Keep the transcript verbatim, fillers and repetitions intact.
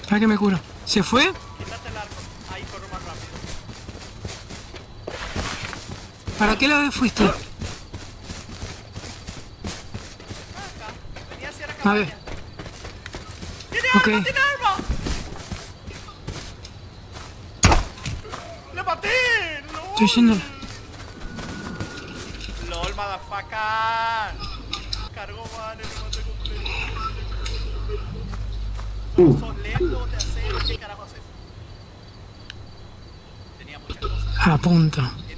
Para que me curo. ¿Se fue? Quítate el arco. Ahí corro más rápido. ¿Para qué lado fuiste? Acá. Venía hacia la A cabaña. ver. ¡Tiene Ok. arma! ¡Tiene arma! ¡Le maté! ¡Lol! Estoy yendo. ¡Lol, motherfucker! Cargo, vale, lo maté completo. Uh. Sos lento de hacer. ¿Qué carajo haces? Tenía muchas cosas. A punto.